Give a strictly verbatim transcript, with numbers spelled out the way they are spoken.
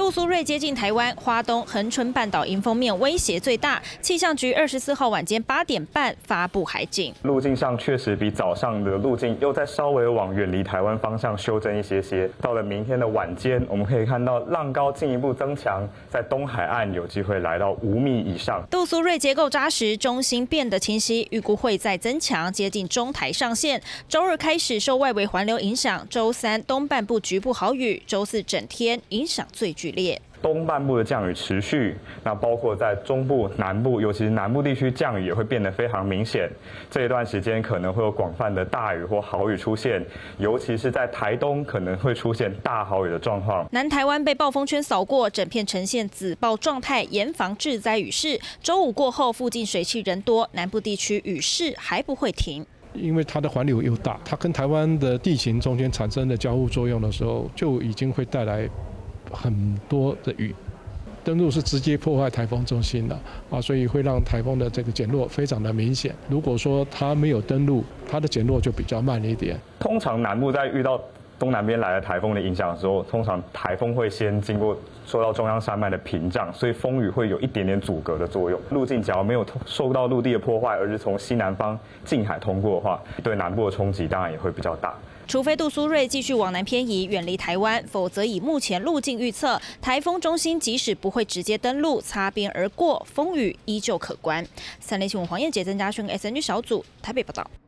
杜苏芮接近台湾，花东恒春半岛迎风面威胁最大。气象局二十四号晚间八点半发布海警， 路径上确实比早上的路径又再稍微往远离台湾方向修正一些些。到了明天的晚间，我们可以看到浪高进一步增强，在东海岸有机会来到五米以上。 杜苏芮结构扎实，中心变得清晰，预估会再增强，接近中台上线。周二开始受外围环流影响，周三东半部局部豪雨，周四整天影响最剧烈。 东半部的降雨持续，那包括在中部、南部，尤其是南部地区降雨也会变得非常明显。这一段时间可能会有广泛的大雨或豪雨出现，尤其是在台东可能会出现大豪雨的状况。 南台湾被暴风圈扫过，整片呈现紫暴状态，严防致灾雨势。周五过后，附近水汽人多，南部地区雨势还不会停。 因为它的环流又大，它跟台湾的地形中间产生的交互作用的时候，就已经会带来很多的雨。登陆是直接破坏台风中心的啊，所以会让台风的这个减弱非常的明显。如果说它没有登陆，它的减弱就比较慢一点。 通常南部在遇到东南边来的台风的影响的时候，通常台风会先经过受到中央山脉的屏障，所以风雨会有一点点阻隔的作用。路径假如没有受到陆地的破坏，而是从西南方近海通过的话，对南部的冲击当然也会比较大。 除非杜苏芮继续往南偏移，远离台湾，否则以目前路径预测，台风中心即使不会直接登陆，擦边而过，风雨依旧可观。三立新闻黄燕杰、曾家轩 S N G 小组台北报道。